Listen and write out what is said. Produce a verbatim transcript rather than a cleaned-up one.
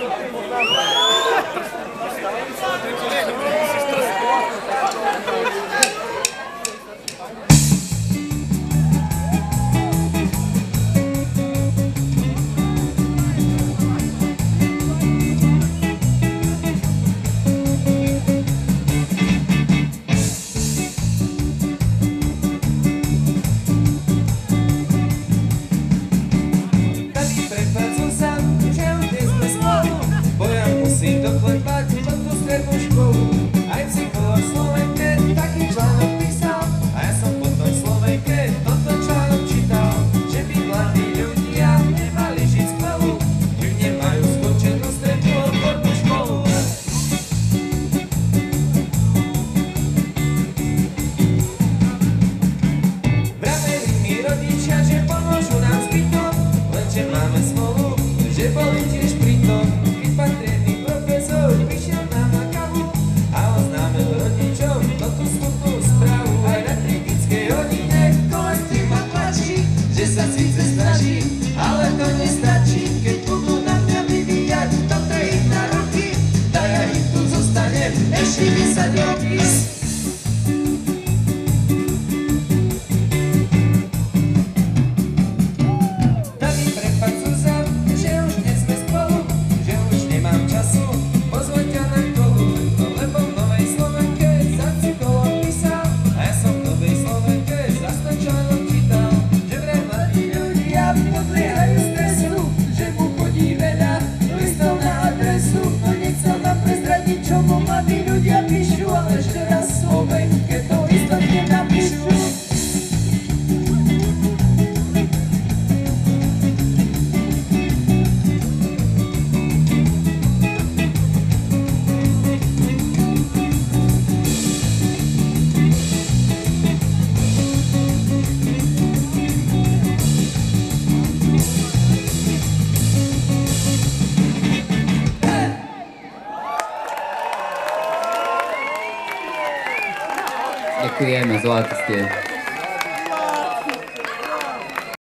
Musím doklepať pod tú strednú školu. Aj psychológ v Slovenke taký článok písal. A ja som po tom Slovenke toto článok čítal. Že by mladí ľudia nemali žiť skvelú, kým nemajú skončenú strednú odbornú školu. Vraveli mi rodičia, že pomôžu nám s bytom, lenže máme smolu, že boli tiež pritom. Keď patriedný profesor prišiel nám na kavu a oznámil rodičom tú smutnú správu. Aj na kritickej hodine kolektív ma tlačí, že sa síce snaží, ale to nestačí. Keď budú na mňa vyvíjať toto ich nároky, tak ja im tu zostanem ešte desať roky. Čomu mladí ľudia píšu, ale ešte raz Slovenke to istotne napíšu. Ďakujeme, zlaté ste.